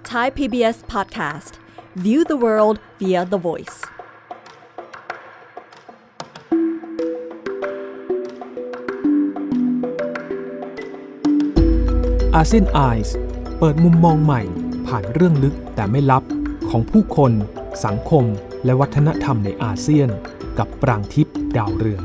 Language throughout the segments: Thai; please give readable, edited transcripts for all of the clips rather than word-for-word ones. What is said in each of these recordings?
Thai PBS Podcast. View the world via the voice. อาเซียน Eyes เปิดมุมมองใหม่ผ่านเรื่องลึกแต่ไม่ลับของผู้คนสังคมและวัฒนธรรมในอาเซียนกับปรางทิพย์ดาวเรือง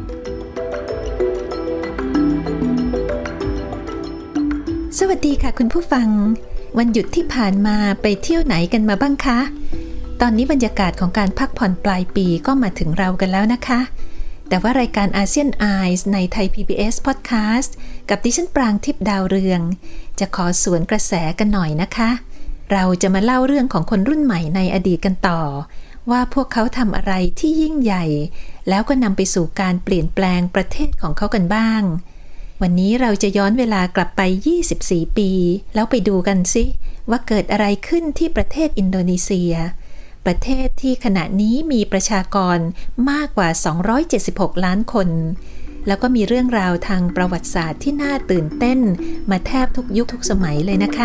สวัสดีค่ะคุณผู้ฟังวันหยุดที่ผ่านมาไปเที่ยวไหนกันมาบ้างคะตอนนี้บรรยากาศของการพักผ่อนปลายปีก็มาถึงเรากันแล้วนะคะแต่ว่ารายการ ASEAN Eyes ในไทย PBS Podcast กับดิฉันปรางทิพย์ดาวเรืองจะขอสวนกระแสกันหน่อยนะคะเราจะมาเล่าเรื่องของคนรุ่นใหม่ในอดีตกันต่อว่าพวกเขาทำอะไรที่ยิ่งใหญ่แล้วก็นำไปสู่การเปลี่ยนแปลงประเทศของเขากันบ้างวันนี้เราจะย้อนเวลากลับไป24ปีแล้วไปดูกันสิว่าเกิดอะไรขึ้นที่ประเทศอินโดนีเซียประเทศที่ขณะนี้มีประชากรมากกว่า276ล้านคนแล้วก็มีเรื่องราวทางประวัติศาสตร์ที่น่าตื่นเต้นมาแทบทุกยุคทุกสมัยเลยนะคะ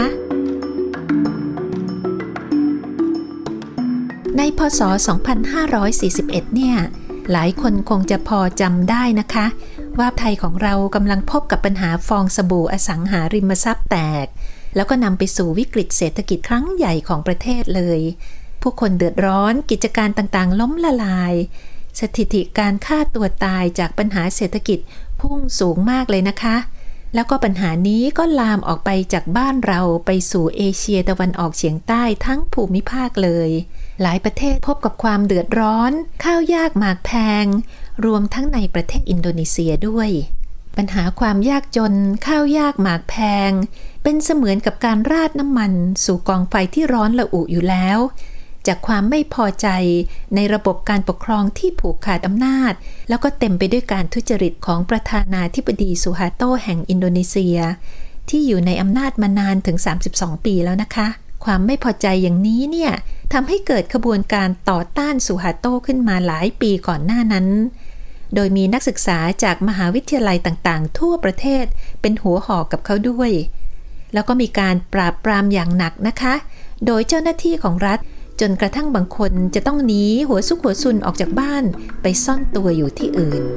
ในพ.ศ. 2541เนี่ยหลายคนคงจะพอจำได้นะคะว่าไทยของเรากำลังพบกับปัญหาฟองสบู่อสังหาริมทรัพย์แตกแล้วก็นำไปสู่วิกฤตเศรษฐกิจครั้งใหญ่ของประเทศเลยผู้คนเดือดร้อนกิจการต่างๆล้มละลายสถิติการฆ่าตัวตายจากปัญหาเศรษฐกิจพุ่งสูงมากเลยนะคะแล้วก็ปัญหานี้ก็ลามออกไปจากบ้านเราไปสู่เอเชียตะวันออกเฉียงใต้ทั้งภูมิภาคเลยหลายประเทศพบกับความเดือดร้อนข้าวยากหมากแพงรวมทั้งในประเทศอินโดนีเซียด้วยปัญหาความยากจนข้าวยากหมากแพงเป็นเสมือนกับการราดน้ำมันสู่กองไฟที่ร้อนระอุอยู่แล้วจากความไม่พอใจในระบบการปกครองที่ผูกขาดอำนาจแล้วก็เต็มไปด้วยการทุจริตของประธานาธิบดีสุฮาโตแห่งอินโดนีเซียที่อยู่ในอำนาจมานานถึง32ปีแล้วนะคะความไม่พอใจอย่างนี้เนี่ยทำให้เกิดขบวนการต่อต้านสุฮาโตขึ้นมาหลายปีก่อนหน้านั้นโดยมีนักศึกษาจากมหาวิทยาลัยต่างๆทั่วประเทศเป็นหัวหอกกับเขาด้วยแล้วก็มีการปราบปรามอย่างหนักนะคะโดยเจ้าหน้าที่ของรัฐจนกระทั่งบางคนจะต้องหนีหัวซุกหัวซุนออกจากบ้านไปซ่อนตัวอยู่ที่อื่น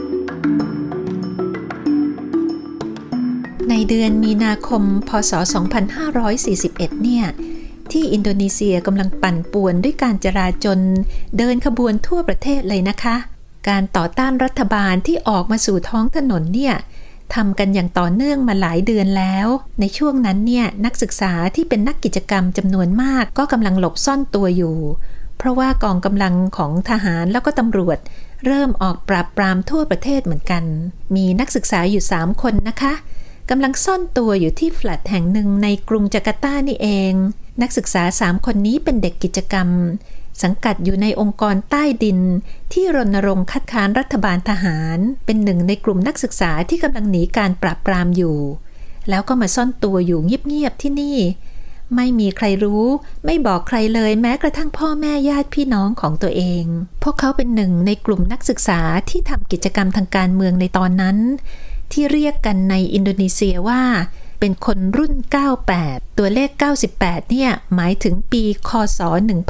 ในเดือนมีนาคมพ.ศ. 2541เนี่ยที่อินโดนีเซียกำลังปั่นป่วนด้วยการจราจรเดินขบวนทั่วประเทศเลยนะคะการต่อต้านรัฐบาลที่ออกมาสู่ท้องถนนเนี่ยทำกันอย่างต่อเนื่องมาหลายเดือนแล้วในช่วงนั้นเนี่ยนักศึกษาที่เป็นนักกิจกรรมจำนวนมากก็กำลังหลบซ่อนตัวอยู่เพราะว่ากองกำลังของทหารแล้วก็ตำรวจเริ่มออกปราบปรามทั่วประเทศเหมือนกันมีนักศึกษาอยู่3คนนะคะกำลังซ่อนตัวอยู่ที่แฟลตแห่งหนึ่งในกรุงจาการ์ตานี่เองนักศึกษา3คนนี้เป็นเด็กกิจกรรมสังกัดอยู่ในองค์กรใต้ดินที่รณรงค์คัดค้านรัฐบาลทหารเป็นหนึ่งในกลุ่มนักศึกษาที่กำลังหนีการปราบปรามอยู่แล้วก็มาซ่อนตัวอยู่เงียบๆที่นี่ไม่มีใครรู้ไม่บอกใครเลยแม้กระทั่งพ่อแม่ญาติพี่น้องของตัวเองพวกเขาเป็นหนึ่งในกลุ่มนักศึกษาที่ทำกิจกรรมทางการเมืองในตอนนั้นที่เรียกกันในอินโดนีเซียว่าเป็นคนรุ่น98ตัวเลข98เนี่ยหมายถึงปีค.ศ.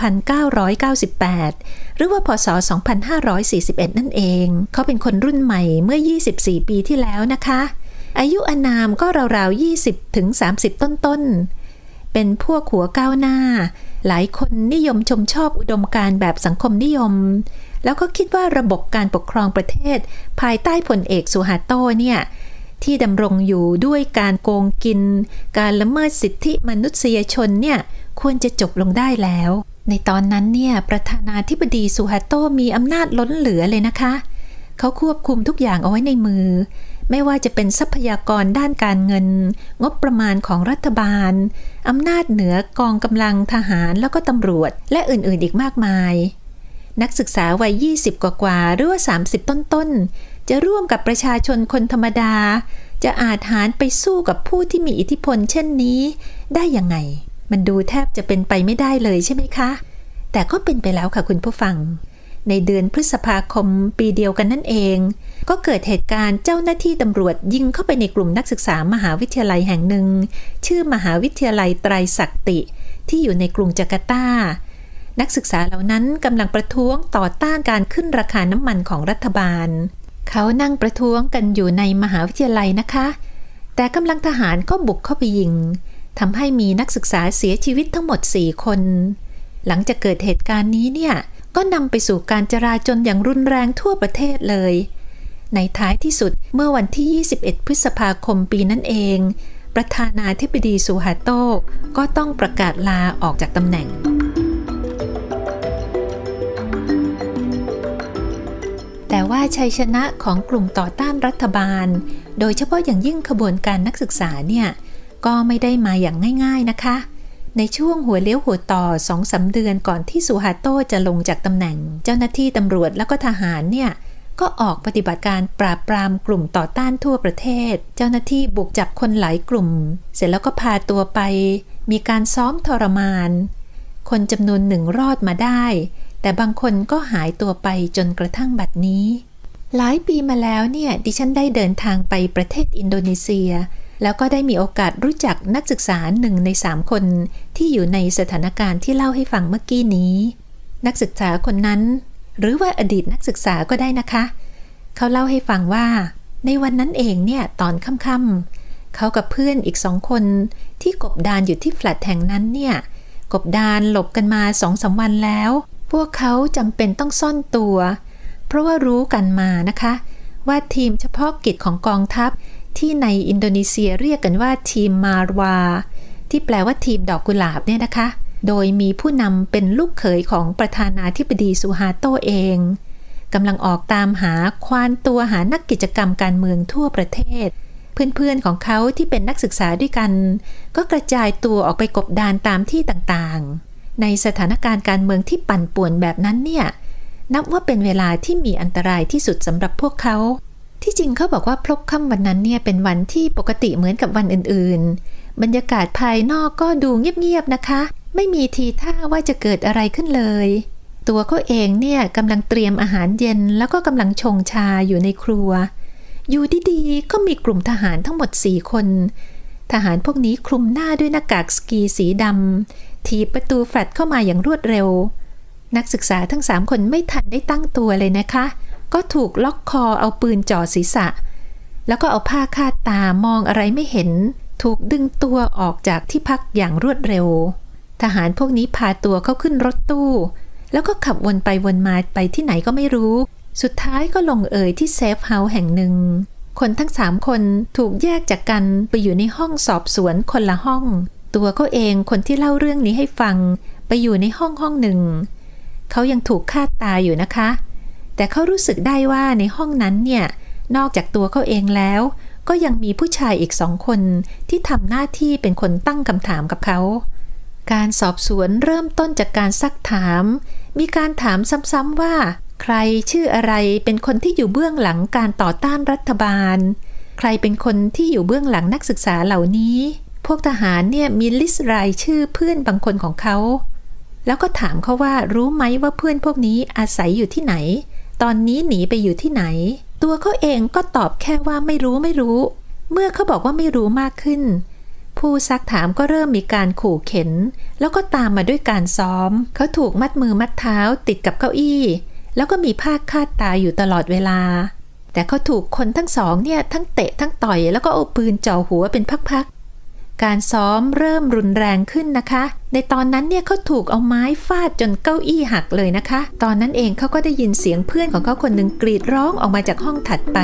1998หรือว่าพ.ศ. 2541นั่นเองเขาเป็นคนรุ่นใหม่เมื่อ24ปีที่แล้วนะคะอายุอานามก็ราวๆ20ถึง30ต้นๆเป็นพวกหัวก้าวหน้าหลายคนนิยมชมชอบอุดมการณ์แบบสังคมนิยมแล้วก็คิดว่าระบบการปกครองประเทศภายใต้พลเอกสุฮาโตเนี่ยที่ดำรงอยู่ด้วยการโกงกินการละเมิดสิทธิมนุษยชนเนี่ยควรจะจบลงได้แล้วในตอนนั้นเนี่ยประธานาธิบดีสุฮาโตมีอำนาจล้นเหลือเลยนะคะเขาควบคุมทุกอย่างเอาไว้ในมือไม่ว่าจะเป็นทรัพยากรด้านการเงินงบประมาณของรัฐบาลอำนาจเหนือกองกำลังทหารแล้วก็ตำรวจและอื่นๆอีกมากมายนักศึกษาวัย20กว่าหรือว่า30ต้นๆจะร่วมกับประชาชนคนธรรมดาจะอาจหารไปสู้กับผู้ที่มีอิทธิพลเช่นนี้ได้ยังไงมันดูแทบจะเป็นไปไม่ได้เลยใช่ไหมคะแต่ก็เป็นไปแล้วค่ะคุณผู้ฟังในเดือนพฤษภาคมปีเดียวกันนั่นเองก็เกิดเหตุการณ์เจ้าหน้าที่ตำรวจยิงเข้าไปในกลุ่มนักศึกษามหาวิทยาลัยแห่งหนึ่งชื่อมหาวิทยาลัยไตรศักติที่อยู่ในกรุงจาการ์ตานักศึกษาเหล่านั้นกำลังประท้วงต่อต้านการขึ้นราคาน้ำมันของรัฐบาลเขานั่งประท้วงกันอยู่ในมหาวิทยาลัยนะคะแต่กำลังทหารก็บุกเข้าไปยิงทำให้มีนักศึกษาเสียชีวิตทั้งหมด4 คนหลังจากเกิดเหตุการณ์นี้เนี่ยก็นำไปสู่การจราจลอย่างรุนแรงทั่วประเทศเลยในท้ายที่สุดเมื่อวันที่21 พฤษภาคมปีนั้นเองประธานาธิบดีซูฮาโตก็ต้องประกาศลาออกจากตำแหน่งแต่ว่าชัยชนะของกลุ่มต่อต้านรัฐบาลโดยเฉพาะอย่างยิ่งขบวนการนักศึกษาเนี่ยก็ไม่ได้มาอย่างง่ายๆนะคะในช่วงหัวเลี้ยวหัวต่อ 2-3 เดือนก่อนที่ซูฮาโตจะลงจากตำแหน่งเจ้าหน้าที่ตำรวจแล้วก็ทหารเนี่ยก็ออกปฏิบัติการปราบปรามกลุ่มต่อต้านทั่วประเทศเจ้าหน้าที่บุกจับคนหลายกลุ่มเสร็จแล้วก็พาตัวไปมีการซ้อมทรมานคนจำนวนหนึ่งรอดมาได้แต่บางคนก็หายตัวไปจนกระทั่งบัดนี้หลายปีมาแล้วเนี่ยดิฉันได้เดินทางไปประเทศอินโดนีเซียแล้วก็ได้มีโอกาสรู้จักนักศึกษา1 ใน 3 คนที่อยู่ในสถานการณ์ที่เล่าให้ฟังเมื่อกี้นี้นักศึกษาคนนั้นหรือว่าอดีตนักศึกษาก็ได้นะคะเขาเล่าให้ฟังว่าในวันนั้นเองเนี่ยตอนค่ำๆเขากับเพื่อนอีก2 คนที่กบดานอยู่ที่แฟลตแห่งนั้นเนี่ยกบดานหลบกันมา 2-3 วันแล้วพวกเขาจำเป็นต้องซ่อนตัวเพราะว่ารู้กันมานะคะว่าทีมเฉพาะกิจของกองทัพที่ในอินโดนีเซียเรียกกันว่าทีมมารวาที่แปลว่าทีมดอกกุหลาบเนี่ยนะคะโดยมีผู้นำเป็นลูกเขยของประธานาธิบดีซูฮาโตเองกำลังออกตามหาควานตัวหานักกิจกรรมการเมืองทั่วประเทศเพื่อนๆของเขาที่เป็นนักศึกษาด้วยกันก็กระจายตัวออกไปกบดานตามที่ต่างๆในสถานการณ์การเมืองที่ปั่นป่วนแบบนั้นเนี่ยนับว่าเป็นเวลาที่มีอันตรายที่สุดสำหรับพวกเขาที่จริงเขาบอกว่าพลบค่ำวันนั้นเนี่ยเป็นวันที่ปกติเหมือนกับวันอื่นๆบรรยากาศภายนอกก็ดูเงียบๆนะคะไม่มีทีท่าว่าจะเกิดอะไรขึ้นเลยตัวเขาเองเนี่ยกำลังเตรียมอาหารเย็นแล้วก็กำลังชงชาอยู่ในครัวอยู่ดีๆก็มีกลุ่มทหารทั้งหมด4 คนทหารพวกนี้คลุมหน้าด้วยหน้ากากสกีสีดำถีบประตูแฟลตเข้ามาอย่างรวดเร็วนักศึกษาทั้ง3 คนไม่ทันได้ตั้งตัวเลยนะคะก็ถูกล็อกคอเอาปืนจ่อศีรษะแล้วก็เอาผ้าคาดตามองอะไรไม่เห็นถูกดึงตัวออกจากที่พักอย่างรวดเร็วทหารพวกนี้พาตัวเขาขึ้นรถตู้แล้วก็ขับวนไปวนมาไปที่ไหนก็ไม่รู้สุดท้ายก็ลงเอยที่เซฟเฮาส์แห่งหนึ่งคนทั้ง3 คนถูกแยกจากกันไปอยู่ในห้องสอบสวนคนละห้องตัวเขาเองคนที่เล่าเรื่องนี้ให้ฟังไปอยู่ในห้องหนึ่งเขายังถูกคาดตาอยู่นะคะแต่เขารู้สึกได้ว่าในห้องนั้นเนี่ยนอกจากตัวเขาเองแล้วก็ยังมีผู้ชายอีก2 คนที่ทำหน้าที่เป็นคนตั้งคำถามกับเขาการสอบสวนเริ่มต้นจากการซักถามมีการถามซ้ำๆว่าใครชื่ออะไรเป็นคนที่อยู่เบื้องหลังการต่อต้านรัฐบาลใครเป็นคนที่อยู่เบื้องหลังนักศึกษาเหล่านี้พวกทหารเนี่ยมีลิสต์รายชื่อเพื่อนบางคนของเขาแล้วก็ถามเขาว่ารู้ไหมว่าเพื่อนพวกนี้อาศัยอยู่ที่ไหนตอนนี้หนีไปอยู่ที่ไหนตัวเขาเองก็ตอบแค่ว่าไม่รู้เมื่อเขาบอกว่าไม่รู้มากขึ้นผู้ซักถามก็เริ่มมีการขู่เข็นแล้วก็ตามมาด้วยการซ้อมเขาถูกมัดมือมัดเท้าติดกับเก้าอี้แล้วก็มีผ้าคาดตาอยู่ตลอดเวลาแต่เขาถูกคนทั้ง2เนี่ยทั้งเตะทั้งต่อยแล้วก็เอาปืนจ่อหัวเป็นพักๆการซ้อมเริ่มรุนแรงขึ้นนะคะในตอนนั้นเนี่ยเขาถูกเอาไม้ฟาดจนเก้าอี้หักเลยนะคะตอนนั้นเองเขาก็ได้ยินเสียงเพื่อนของเขาคนหนึ่งกรีดร้องออกมาจากห้องถัดไป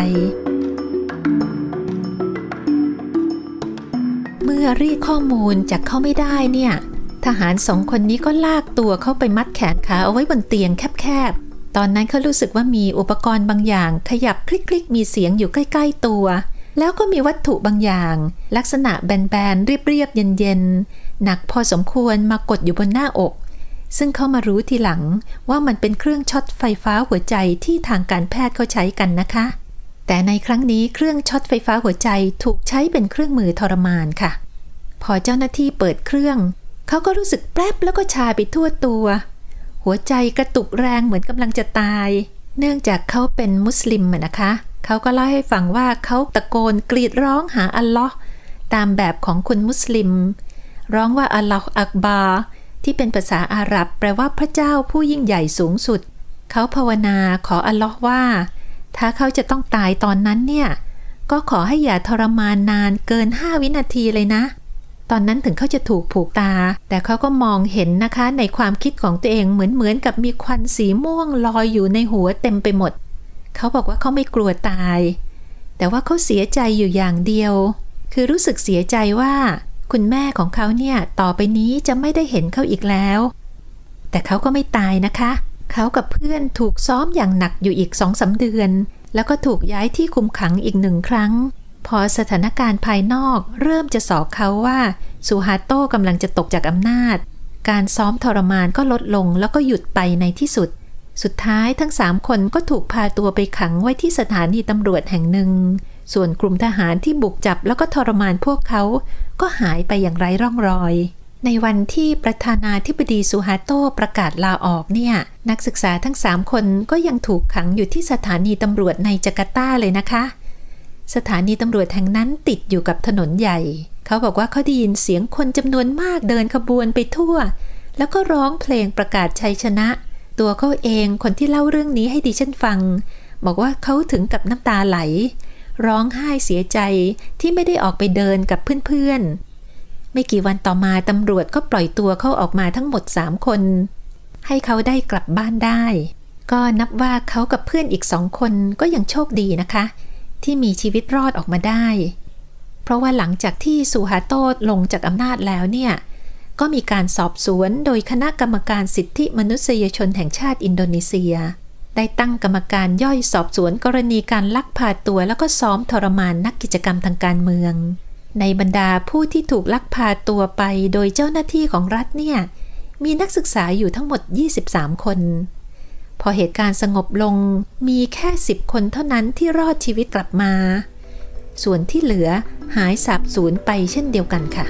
เมื่อเรียกข้อมูลจากเขาไม่ได้เนี่ยทหาร2 คนนี้ก็ลากตัวเขาไปมัดแขนขาเอาไว้บนเตียงแคบๆตอนนั้นเขารู้สึกว่ามีอุปกรณ์บางอย่างขยับคลิกๆมีเสียงอยู่ใกล้ๆตัวแล้วก็มีวัตถุบางอย่างลักษณะแบนๆเรียบๆเย็นๆหนักพอสมควรมากดอยู่บนหน้าอกซึ่งเขามารู้ทีหลังว่ามันเป็นเครื่องช็อตไฟฟ้าหัวใจที่ทางการแพทย์เขาใช้กันนะคะแต่ในครั้งนี้เครื่องช็อตไฟฟ้าหัวใจถูกใช้เป็นเครื่องมือทรมานค่ะพอเจ้าหน้าที่เปิดเครื่องเขาก็รู้สึกแป๊บแล้วก็ชาไปทั่วตัวหัวใจกระตุกแรงเหมือนกำลังจะตายเนื่องจากเขาเป็นมุสลิมนะคะเขาก็เล่าให้ฟังว่าเขาตะโกนกรีดร้องหาอัลลอฮ์ตามแบบของคนมุสลิมร้องว่าอัลลอฮ์อักบาร์ที่เป็นภาษาอาหรับแปลว่าพระเจ้าผู้ยิ่งใหญ่สูงสุดเขาภาวนาขออัลเลาะห์ว่าถ้าเขาจะต้องตายตอนนั้นเนี่ยก็ขอให้อย่าทรมานนานเกิน5 วินาทีเลยนะตอนนั้นถึงเขาจะถูกผูกตาแต่เขาก็มองเห็นนะคะในความคิดของตัวเองเหมือนกับมีควันสีม่วงลอยอยู่ในหัวเต็มไปหมดเขาบอกว่าเขาไม่กลัวตายแต่ว่าเขาเสียใจอยู่อย่างเดียวคือรู้สึกเสียใจว่าคุณแม่ของเขาเนี่ยต่อไปนี้จะไม่ได้เห็นเขาอีกแล้วแต่เขาก็ไม่ตายนะคะเขากับเพื่อนถูกซ้อมอย่างหนักอยู่อีก 2-3 เดือนแล้วก็ถูกย้ายที่คุมขังอีก1 ครั้งพอสถานการณ์ภายนอกเริ่มจะสอกเขาว่าซูฮาโตกำลังจะตกจากอำนาจการซ้อมทรมานก็ลดลงแล้วก็หยุดไปในที่สุดท้ายทั้ง3 คนก็ถูกพาตัวไปขังไว้ที่สถานีตำรวจแห่งหนึ่งส่วนกลุ่มทหารที่บุกจับแล้วก็ทรมานพวกเขาก็หายไปอย่างไร้ร่องรอยในวันที่ประธานาธิบดีซูฮาโตประกาศลาออกเนี่ยนักศึกษาทั้ง3 คนก็ยังถูกขังอยู่ที่สถานีตำรวจในจาการ์ตาเลยนะคะสถานีตำรวจแห่งนั้นติดอยู่กับถนนใหญ่เขาบอกว่าเขาได้ยินเสียงคนจำนวนมากเดินขบวนไปทั่วแล้วก็ร้องเพลงประกาศชัยชนะตัวเขาเองคนที่เล่าเรื่องนี้ให้ดิฉันฟังบอกว่าเขาถึงกับน้ำตาไหลร้องไห้เสียใจที่ไม่ได้ออกไปเดินกับเพื่อนๆไม่กี่วันต่อมาตำรวจก็ปล่อยตัวเขาออกมาทั้งหมด3 คนให้เขาได้กลับบ้านได้ก็นับว่าเขากับเพื่อนอีก2 คนก็ยังโชคดีนะคะที่มีชีวิตรอดออกมาได้เพราะว่าหลังจากที่ซูฮาโตลงจากอำนาจแล้วเนี่ยก็มีการสอบสวนโดยคณะกรรมการสิทธิมนุษยชนแห่งชาติอินโดนีเซียได้ตั้งกรรมการย่อยสอบสวนกรณีการลักพาตัวแล้วก็ซ้อมทรมานนักกิจกรรมทางการเมืองในบรรดาผู้ที่ถูกลักพาตัวไปโดยเจ้าหน้าที่ของรัฐเนี่ยมีนักศึกษาอยู่ทั้งหมด23 คนพอเหตุการณ์สงบลงมีแค่10 คนเท่านั้นที่รอดชีวิตกลับมาส่วนที่เหลือหายสาบสูญไปเช่นเดียวกันค่ะ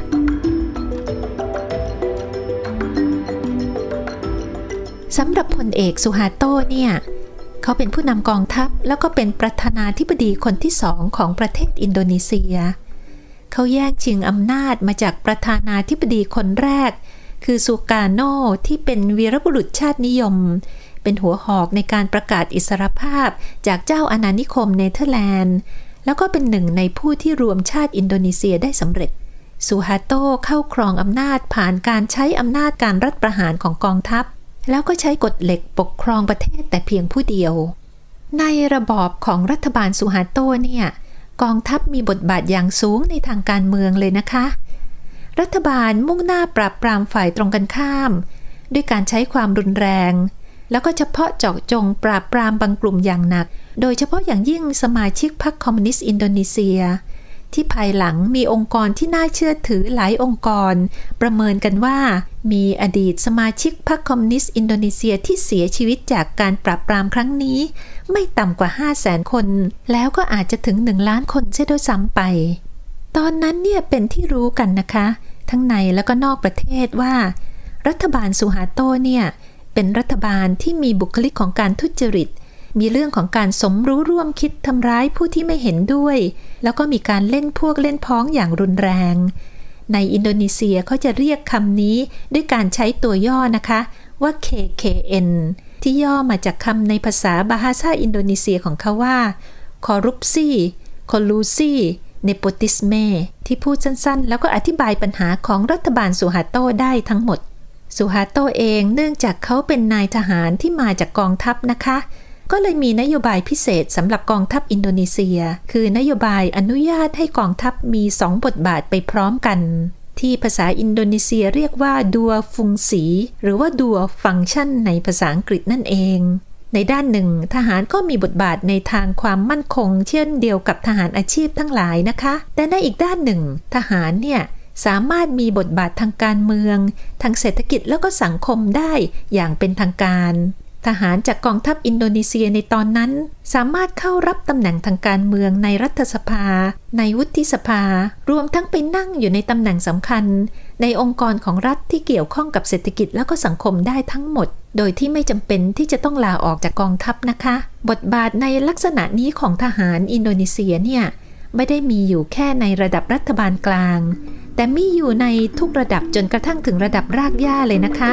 สำหรับพลเอกซูฮาโตเนี่ยเขาเป็นผู้นำกองทัพแล้วก็เป็นประธานาธิบดีคนที่2ของประเทศอินโดนีเซียเขาแย่งชิงอำนาจมาจากประธานาธิบดีคนแรกคือซูกาโนที่เป็นวีรบุรุษชาตินิยมเป็นหัวหอกในการประกาศอิสรภาพจากเจ้าอาณานิคมเนเธอร์แลนด์แล้วก็เป็นหนึ่งในผู้ที่รวมชาติอินโดนีเซียได้สำเร็จซูฮาโตเข้าครองอำนาจผ่านการใช้อำนาจการรัฐประหารของกองทัพแล้วก็ใช้กฎเหล็กปกครองประเทศแต่เพียงผู้เดียวในระบอบของรัฐบาลซูฮาโตเนี่ยกองทัพมีบทบาทอย่างสูงในทางการเมืองเลยนะคะรัฐบาลมุ่งหน้าปราบปรามฝ่ายตรงกันข้ามด้วยการใช้ความรุนแรงแล้วก็เฉพาะเจาะจงปราบปรามบางกลุ่มอย่างหนักโดยเฉพาะอย่างยิ่งสมาชิกพรรคคอมมิวนิสต์อินโดนีเซียที่ภายหลังมีองค์กรที่น่าเชื่อถือหลายองค์กรประเมินกันว่ามีอดีตสมาชิกพรรคคอมมิวนิสต์อินโดนีเซียที่เสียชีวิตจากการปราบปรามครั้งนี้ไม่ต่ำกว่า 500,000 คนแล้วก็อาจจะถึง1 ล้านคนเสียด้วยซ้ำไปตอนนั้นเนี่ยเป็นที่รู้กันนะคะทั้งในและก็นอกประเทศว่ารัฐบาลซูฮาโตเนี่ยเป็นรัฐบาลที่มีบุคลิกของการทุจริตมีเรื่องของการสมรู้ร่วมคิดทำร้ายผู้ที่ไม่เห็นด้วยแล้วก็มีการเล่นพวกเล่นพ้องอย่างรุนแรงในอินโดนีเซียเขาจะเรียกคำนี้ด้วยการใช้ตัวย่อนะคะว่า KKN ที่ย่อมาจากคำในภาษาบาฮาซาอินโดนีเซียของเขาว่า Korupsi Kolusi Nepotisme ที่พูดสั้นๆแล้วก็อธิบายปัญหาของรัฐบาลซูฮาโตได้ทั้งหมดซูฮาโตเองเนื่องจากเขาเป็นนายทหารที่มาจากกองทัพนะคะก็เลยมีนโยบายพิเศษสำหรับกองทัพอินโดนีเซียคือนโยบายอนุญาตให้กองทัพมี2 บทบาทไปพร้อมกันที่ภาษาอินโดนีเซียเรียกว่าดัวฟุงสีหรือว่าดัวฟังก์ชันในภาษาอังกฤษนั่นเองในด้านหนึ่งทหารก็มีบทบาทในทางความมั่นคงเช่นเดียวกับทหารอาชีพทั้งหลายนะคะแต่ในอีกด้านหนึ่งทหารเนี่ยสามารถมีบทบาททางการเมืองทางเศรษฐกิจแล้วก็สังคมได้อย่างเป็นทางการทหารจากกองทัพอินโดนีเซียในตอนนั้นสามารถเข้ารับตำแหน่งทางการเมืองในรัฐสภาในวุฒิสภารวมทั้งไปนั่งอยู่ในตำแหน่งสำคัญในองค์กรของรัฐที่เกี่ยวข้องกับเศรษฐกิจแล้วก็สังคมได้ทั้งหมดโดยที่ไม่จำเป็นที่จะต้องลาออกจากกองทัพนะคะบทบาทในลักษณะนี้ของทหารอินโดนีเซียเนี่ยไม่ได้มีอยู่แค่ในระดับรัฐบาลกลางแต่มีอยู่ในทุกระดับจนกระทั่งถึงระดับรากหญ้าเลยนะคะ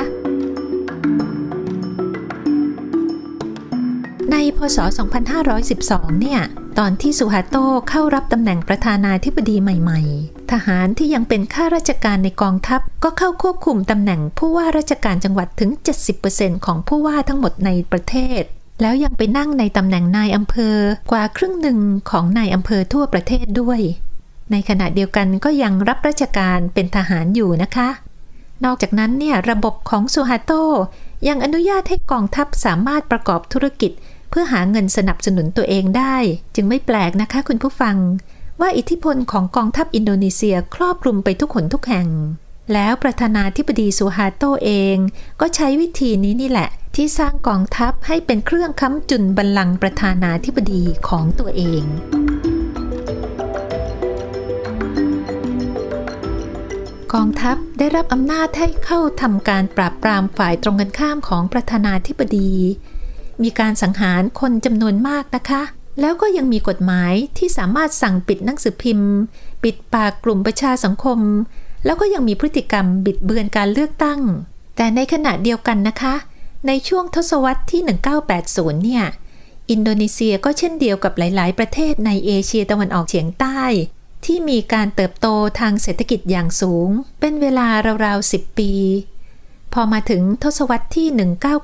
ในพ.ศ. 2512 เนี่ยตอนที่สุฮาโตเข้ารับตำแหน่งประธานาธิบดีใหม่ๆทหารที่ยังเป็นข้าราชการในกองทัพก็เข้าควบคุมตำแหน่งผู้ว่าราชการจังหวัดถึง 70% ของผู้ว่าทั้งหมดในประเทศแล้วยังไปนั่งในตำแหน่งนายอำเภอกว่าครึ่งหนึ่งของนายอำเภอทั่วประเทศด้วยในขณะเดียวกันก็ยังรับราชการเป็นทหารอยู่นะคะนอกจากนั้นเนี่ยระบบของสุฮาโตยังอนุญาตให้กองทัพสามารถประกอบธุรกิจเพื่อหาเงินสนับสนุนตัวเองได้จึงไม่แปลกนะคะคุณผู้ฟังว่าอิทธิพลของกองทัพอินโดนีเซียครอบคลุมไปทุกหนทุกแห่งแล้วประธานาธิบดีสุฮาโตเองก็ใช้วิธีนี้นี่แหละที่สร้างกองทัพให้เป็นเครื่องค้ำจุนบัลลังก์ประธานาธิบดีของตัวเองกองทัพได้รับอำนาจให้เข้าทำการปราบปรามฝ่ายตรงกันข้ามของประธานาธิบดีมีการสังหารคนจำนวนมากนะคะแล้วก็ยังมีกฎหมายที่สามารถสั่งปิดหนังสือพิมพ์ปิดปากกลุ่มประชาสังคมแล้วก็ยังมีพฤติกรรมบิดเบือนการเลือกตั้งแต่ในขณะเดียวกันนะคะในช่วงทศวรรษที่1980เนี่ยอินโดนีเซียก็เช่นเดียวกับหลายๆประเทศในเอเชียตะวันออกเฉียงใต้ที่มีการเติบโตทางเศรษฐกิจอย่างสูงเป็นเวลาราวๆ10 ปีพอมาถึงทศวรรษที่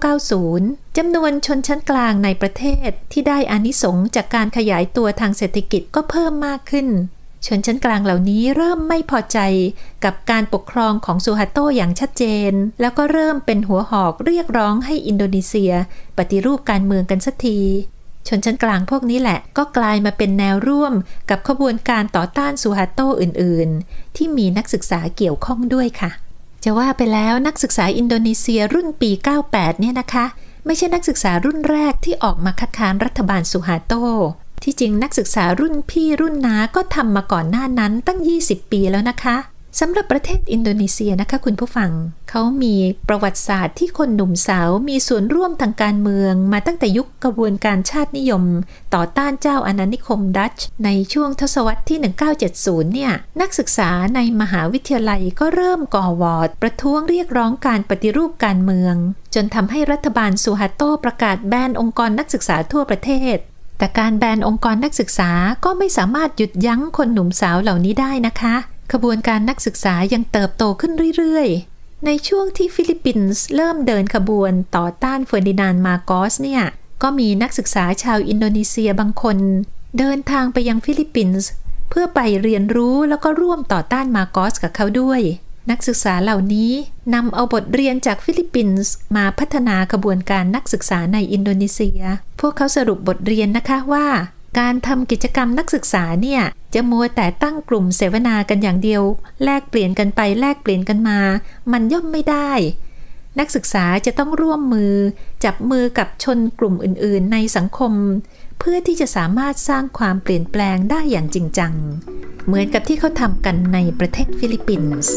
1990จำนวนชนชั้นกลางในประเทศที่ได้อานิสงส์จากการขยายตัวทางเศรษฐกิจก็เพิ่มมากขึ้นชนชั้นกลางเหล่านี้เริ่มไม่พอใจกับการปกครองของสุฮาโตอย่างชัดเจนแล้วก็เริ่มเป็นหัวหอกเรียกร้องให้อินโดนีเซียปฏิรูปการเมืองกันสักทีชนชั้นกลางพวกนี้แหละก็กลายมาเป็นแนวร่วมกับขบวนการต่อต้านสุฮาโตอื่นๆที่มีนักศึกษาเกี่ยวข้องด้วยค่ะจะว่าไปแล้วนักศึกษาอินโดนีเซียรุ่นปี 98 เนี่ยนะคะไม่ใช่นักศึกษารุ่นแรกที่ออกมาคัดค้านรัฐบาลสุฮาโตที่จริงนักศึกษารุ่นพี่รุ่นน้าก็ทำมาก่อนหน้านั้นตั้ง20 ปีแล้วนะคะสำหรับประเทศอินโดนีเซียนะคะคุณผู้ฟังเขามีประวัติศาสตร์ที่คนหนุ่มสาวมีส่วนร่วมทางการเมืองมาตั้งแต่ยุคกระบวนการชาตินิยมต่อต้านเจ้าอาณานิคมดัตช์ในช่วงทศวรรษที่1970เนี่ยนักศึกษาในมหาวิทยาลัยก็เริ่มก่อวอร์ดประท้วงเรียกร้องการปฏิรูปการเมืองจนทำให้รัฐบาลสุฮาโตประกาศแบนองค์กรนักศึกษาทั่วประเทศแต่การแบนองค์กรนักศึกษาก็ไม่สามารถหยุดยั้งคนหนุ่มสาวเหล่านี้ได้นะคะขบวนการนักศึกษายังเติบโตขึ้นเรื่อยๆในช่วงที่ฟิลิปปินส์เริ่มเดินขบวนต่อต้านเฟอร์ดินานด์มาโกสเนี่ยก็มีนักศึกษาชาวอินโดนีเซียบางคนเดินทางไปยังฟิลิปปินส์เพื่อไปเรียนรู้แล้วก็ร่วมต่อต้านมาโกสกับเขาด้วยนักศึกษาเหล่านี้นำเอาบทเรียนจากฟิลิปปินส์มาพัฒนาขบวนการนักศึกษาในอินโดนีเซียพวกเขาสรุปบทเรียนนะคะว่าการทำกิจกรรมนักศึกษาเนี่ยจะมัวแต่ตั้งกลุ่มเสวนากันอย่างเดียวแลกเปลี่ยนกันไปแลกเปลี่ยนกันมามันย่อมไม่ได้นักศึกษาจะต้องร่วมมือจับมือกับชนกลุ่มอื่นๆในสังคมเพื่อที่จะสามารถสร้างความเปลี่ยนแปลงได้อย่างจริงจังเหมือนกับที่เขาทำกันในประเทศฟิลิปปินส์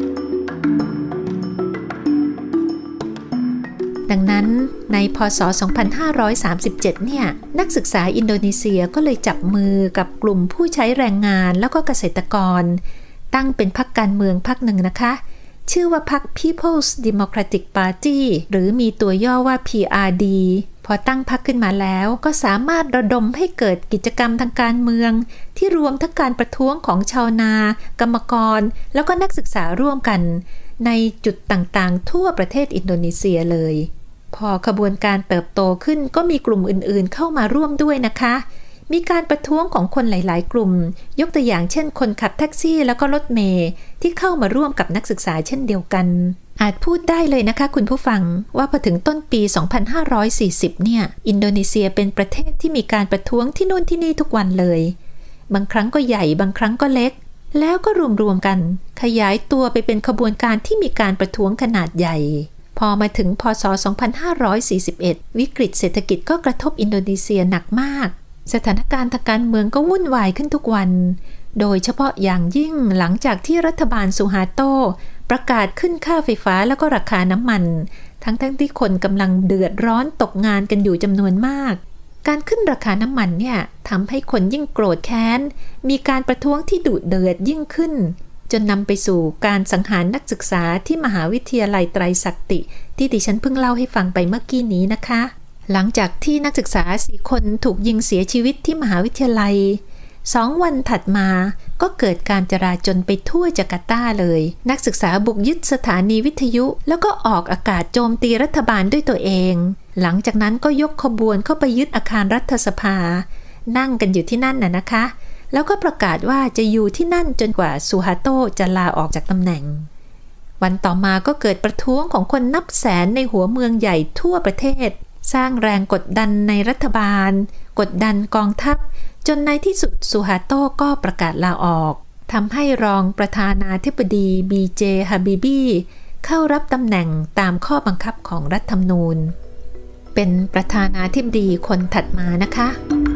ดังนั้นในพ.ศ. 2537เนี่ยนักศึกษาอินโดนีเซียก็เลยจับมือกับกลุ่มผู้ใช้แรงงานแล้วก็เกษตรกรตั้งเป็นพรรคการเมืองพรรคหนึ่งนะคะชื่อว่าพรรค People's Democratic Party หรือมีตัวย่อว่า PRD พอตั้งพรรคขึ้นมาแล้วก็สามารถระดมให้เกิดกิจกรรมทางการเมืองที่รวมทั้งการประท้วงของชาวนากรรมกรแล้วก็นักศึกษาร่วมกันในจุดต่างๆทั่วประเทศอินโดนีเซียเลยพอขบวนการเติบโตขึ้นก็มีกลุ่มอื่นๆเข้ามาร่วมด้วยนะคะมีการประท้วงของคนหลายๆกลุ่มยกตัวอย่างเช่นคนขับแท็กซี่แล้วก็รถเมล์ที่เข้ามาร่วมกับนักศึกษาเช่นเดียวกันอาจพูดได้เลยนะคะคุณผู้ฟังว่าพอถึงต้นปี 2540 เนี่ยอินโดนีเซียเป็นประเทศที่มีการประท้วงที่นู่นที่นี่ทุกวันเลยบางครั้งก็ใหญ่บางครั้งก็เล็กแล้วก็รวมๆกันขยายตัวไปเป็นขบวนการที่มีการประท้วงขนาดใหญ่พอมาถึงพ.ศ. 2541วิกฤตเศรษฐกิจก็กระทบอินโดนีเซียหนักมากสถานการณ์ทางการเมืองก็วุ่นวายขึ้นทุกวันโดยเฉพาะอย่างยิ่งหลังจากที่รัฐบาลสุฮาโตประกาศขึ้นค่าไฟฟ้าแล้วก็ราคาน้ำมันทั้งที่คนกำลังเดือดร้อนตกงานกันอยู่จำนวนมากการขึ้นราคาน้ำมันเนี่ยทำให้คนยิ่งโกรธแค้นมีการประท้วงที่ดุเดือดยิ่งขึ้นจนนำไปสู่การสังหารนักศึกษาที่มหาวิทยาลัยไตรศักติที่ดิฉันเพิ่งเล่าให้ฟังไปเมื่อกี้นี้นะคะหลังจากที่นักศึกษา4 คนถูกยิงเสียชีวิตที่มหาวิทยาลัย2 วันถัดมาก็เกิดการจราจลไปทั่วจาการ์ตาเลยนักศึกษาบุกยึดสถานีวิทยุแล้วก็ออกอากาศโจมตีรัฐบาลด้วยตัวเองหลังจากนั้นก็ยกขบวนเข้าไปยึดอาคารรัฐสภานั่งกันอยู่ที่นั่นนะคะแล้วก็ประกาศว่าจะอยู่ที่นั่นจนกว่าซูฮาโตจะลาออกจากตำแหน่งวันต่อมาก็เกิดประท้วงของคนนับแสนในหัวเมืองใหญ่ทั่วประเทศสร้างแรงกดดันในรัฐบาลกดดันกองทัพจนในที่สุดซูฮาโตก็ประกาศลาออกทำให้รองประธานาธิบดีบีเจฮาบิบีเข้ารับตำแหน่งตามข้อบังคับของรัฐธรรมนูญเป็นประธานาธิบดีคนถัดมานะคะ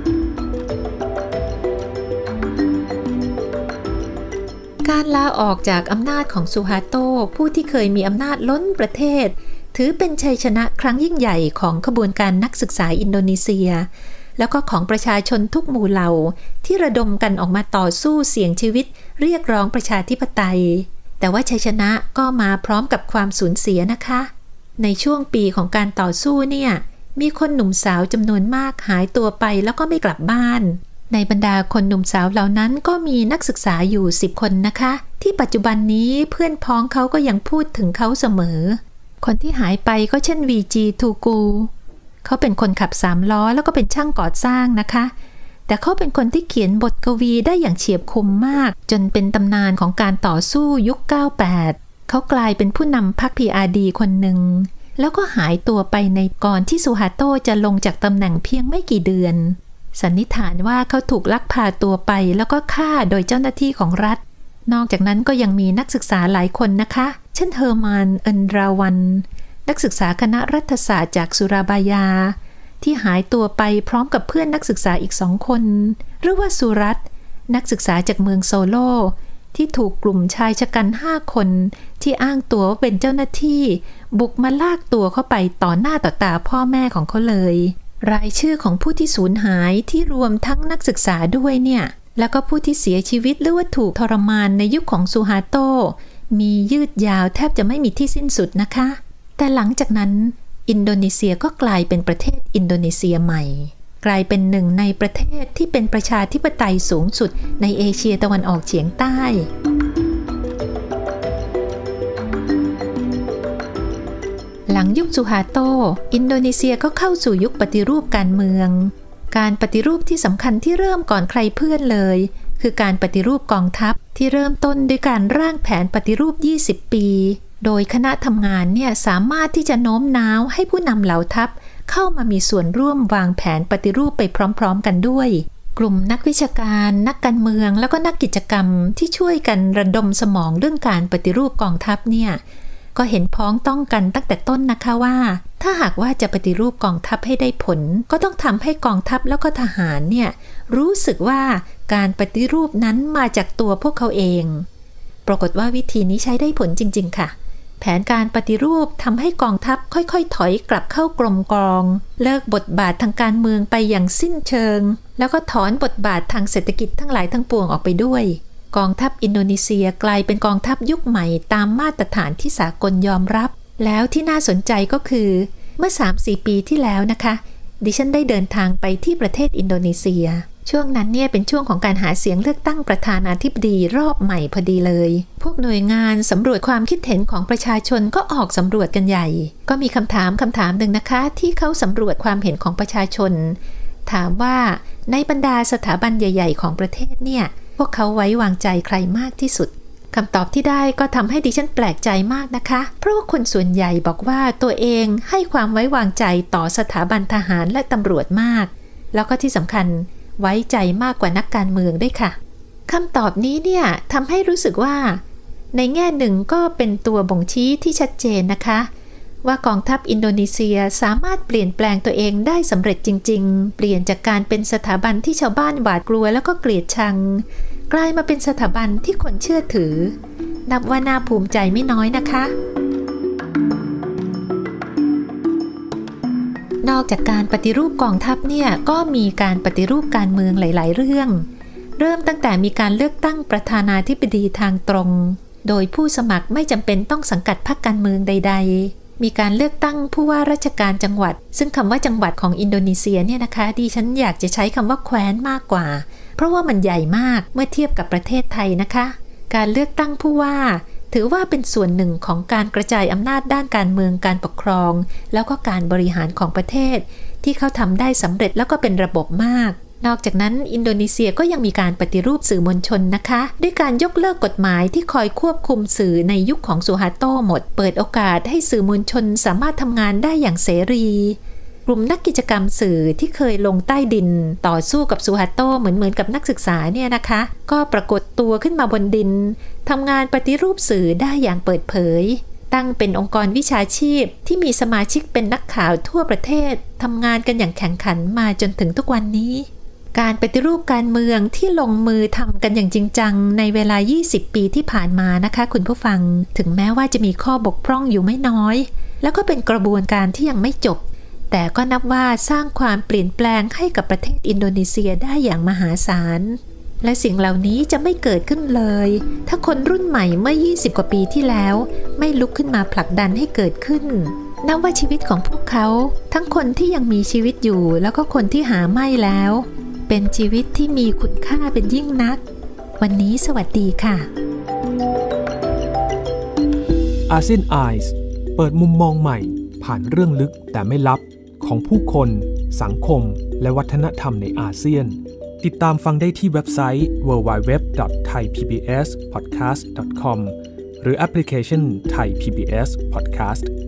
การลาออกจากอำนาจของซูฮาโตผู้ที่เคยมีอำนาจล้นประเทศถือเป็นชัยชนะครั้งยิ่งใหญ่ของขบวนการนักศึกษาอินโดนีเซียแล้วก็ของประชาชนทุกหมู่เหล่าที่ระดมกันออกมาต่อสู้เสี่ยงชีวิตเรียกร้องประชาธิปไตยแต่ว่าชัยชนะก็มาพร้อมกับความสูญเสียนะคะในช่วงปีของการต่อสู้เนี่ยมีคนหนุ่มสาวจำนวนมากหายตัวไปแล้วก็ไม่กลับบ้านในบรรดาคนหนุ่มสาวเหล่านั้นก็มีนักศึกษาอยู่10 คนนะคะที่ปัจจุบันนี้เพื่อนพ้องเขาก็ยังพูดถึงเขาเสมอคนที่หายไปก็เช่นวีจีทูกูเขาเป็นคนขับ3 ล้อแล้วก็เป็นช่างก่อสร้างนะคะแต่เขาเป็นคนที่เขียนบทกวีได้อย่างเฉียบคมมากจนเป็นตำนานของการต่อสู้ยุค98เขากลายเป็นผู้นำพรรค PRD คนหนึ่งแล้วก็หายตัวไปในก่อนที่ซูฮาโตจะลงจากตำแหน่งเพียงไม่กี่เดือนสันนิษฐานว่าเขาถูกลักพาตัวไปแล้วก็ฆ่าโดยเจ้าหน้าที่ของรัฐนอกจากนั้นก็ยังมีนักศึกษาหลายคนนะคะเช่นเฮอร์มานเอินราวันนักศึกษาคณะรัฐศาสตร์จากสุราบายาที่หายตัวไปพร้อมกับเพื่อนนักศึกษาอีก2 คนหรือว่าสุรัตน์นักศึกษาจากเมืองโซโลที่ถูกกลุ่มชายชะกัน5 คนที่อ้างตัวว่าเป็นเจ้าหน้าที่บุกมาลากตัวเข้าไปต่อหน้าต่อตาพ่อแม่ของเขาเลยรายชื่อของผู้ที่สูญหายที่รวมทั้งนักศึกษาด้วยเนี่ยแล้วก็ผู้ที่เสียชีวิตหรือว่าถูกทรมานในยุคของซูฮาโตมียืดยาวแทบจะไม่มีที่สิ้นสุดนะคะแต่หลังจากนั้นอินโดนีเซียก็กลายเป็นประเทศอินโดนีเซียใหม่กลายเป็นหนึ่งในประเทศที่เป็นประชาธิปไตยสูงสุดในเอเชียตะวันออกเฉียงใต้หลังยุคซูฮาโตอินโดนีเซียก็เข้าสู่ยุคปฏิรูปการเมืองการปฏิรูปที่สำคัญที่เริ่มก่อนใครเพื่อนเลยคือการปฏิรูปกองทัพที่เริ่มต้นด้วยการร่างแผนปฏิรูป20 ปีโดยคณะทำงานเนี่ยสามารถที่จะโน้มน้าวให้ผู้นำเหล่าทัพเข้ามามีส่วนร่วมวางแผนปฏิรูปไปพร้อมๆกันด้วยกลุ่มนักวิชาการนักการเมืองแล้วก็นักกิจกรรมที่ช่วยกันระดมสมองเรื่องการปฏิรูปกองทัพเนี่ยก็เห็นพ้องต้องกันตั้งแต่ต้นนะคะว่าถ้าหากว่าจะปฏิรูปกองทัพให้ได้ผลก็ต้องทำให้กองทัพแล้วก็ทหารเนี่ยรู้สึกว่าการปฏิรูปนั้นมาจากตัวพวกเขาเองปรากฏว่าวิธีนี้ใช้ได้ผลจริงๆค่ะแผนการปฏิรูปทำให้กองทัพค่อยๆถอยกลับเข้ากรมกองเลิกบทบาททางการเมืองไปอย่างสิ้นเชิงแล้วก็ถอนบทบาททางเศรษฐกิจทั้งหลายทั้งปวงออกไปด้วยกองทัพอินโดนีเซียกลายเป็นกองทัพยุคใหม่ตามมาตรฐานที่สากลยอมรับแล้วที่น่าสนใจก็คือเมื่อ 3-4 ปีที่แล้วนะคะดิฉันได้เดินทางไปที่ประเทศอินโดนีเซียช่วงนั้นเนี่ยเป็นช่วงของการหาเสียงเลือกตั้งประธานาธิบดีรอบใหม่พอดีเลยพวกหน่วยงานสำรวจความคิดเห็นของประชาชนก็ออกสำรวจกันใหญ่ก็มีคำถามหนึ่งนะคะที่เขาสำรวจความเห็นของประชาชนถามว่าในบรรดาสถาบันใหญ่ๆของประเทศเนี่ยพวกเขาไว้วางใจใครมากที่สุดคำตอบที่ได้ก็ทำให้ดิฉันแปลกใจมากนะคะเพราะว่าคนส่วนใหญ่บอกว่าตัวเองให้ความไว้วางใจต่อสถาบันทหารและตำรวจมากแล้วก็ที่สำคัญไว้ใจมากกว่านักการเมืองด้วยค่ะคำตอบนี้เนี่ยทำให้รู้สึกว่าในแง่หนึ่งก็เป็นตัวบ่งชี้ที่ชัดเจนนะคะว่ากองทัพอินโดนีเซียสามารถเปลี่ยนแปลงตัวเองได้สำเร็จจริงๆเปลี่ยนจากการเป็นสถาบันที่ชาวบ้านหวาดกลัวแล้วก็เกลียดชังกลายมาเป็นสถาบันที่คนเชื่อถือนับว่าน่าภูมิใจไม่น้อยนะคะนอกจากการปฏิรูปกองทัพเนี่ยก็มีการปฏิรูปการเมืองหลายๆเรื่องเริ่มตั้งแต่มีการเลือกตั้งประธานาธิบดีทางตรงโดยผู้สมัครไม่จำเป็นต้องสังกัดพรรคการเมืองใดๆมีการเลือกตั้งผู้ว่าราชการจังหวัดซึ่งคำว่าจังหวัดของอินโดนีเซียเนี่ยนะคะดิฉันอยากจะใช้คำว่าแคว้นมากกว่าเพราะว่ามันใหญ่มากเมื่อเทียบกับประเทศไทยนะคะการเลือกตั้งผู้ว่าถือว่าเป็นส่วนหนึ่งของการกระจายอำนาจด้านการเมืองการปกครองแล้วก็การบริหารของประเทศที่เขาทำได้สำเร็จแล้วก็เป็นระบบมากนอกจากนั้นอินโดนีเซียก็ยังมีการปฏิรูปสื่อมวลชนนะคะด้วยการยกเลิกกฎหมายที่คอยควบคุมสื่อในยุคของสุฮาโตหมดเปิดโอกาสให้สื่อมวลชนสามารถทำงานได้อย่างเสรีกลุ่มนักกิจกรรมสื่อที่เคยลงใต้ดินต่อสู้กับสุฮาโตเหมือนกับนักศึกษาเนี่ยนะคะก็ปรากฏตัวขึ้นมาบนดินทำงานปฏิรูปสื่อได้อย่างเปิดเผยตั้งเป็นองค์กรวิชาชีพที่มีสมาชิกเป็นนักข่าวทั่วประเทศทำงานกันอย่างแข่งขันมาจนถึงทุกวันนี้การปฏิรูปการเมืองที่ลงมือทำกันอย่างจริงจังในเวลา20ปีที่ผ่านมานะคะคุณผู้ฟังถึงแม้ว่าจะมีข้อบกพร่องอยู่ไม่น้อยแล้วก็เป็นกระบวนการที่ยังไม่จบแต่ก็นับว่าสร้างความเปลี่ยนแปลงให้กับประเทศอินโดนีเซียได้อย่างมหาศาลและสิ่งเหล่านี้จะไม่เกิดขึ้นเลยถ้าคนรุ่นใหม่เมื่อ20กว่าปีที่แล้วไม่ลุกขึ้นมาผลักดันให้เกิดขึ้นนับว่าชีวิตของพวกเขาทั้งคนที่ยังมีชีวิตอยู่แล้วก็คนที่หาไม่แล้วเป็นชีวิตที่มีคุณค่าเป็นยิ่งนักวันนี้สวัสดีค่ะ ASEAN Eyes เปิดมุมมองใหม่ผ่านเรื่องลึกแต่ไม่ลับของผู้คนสังคมและวัฒนธรรมในอาเซียนติดตามฟังได้ที่เว็บไซต์ www.thaipbspodcast.com หรือแอปพลิเคชัน Thai PBS Podcast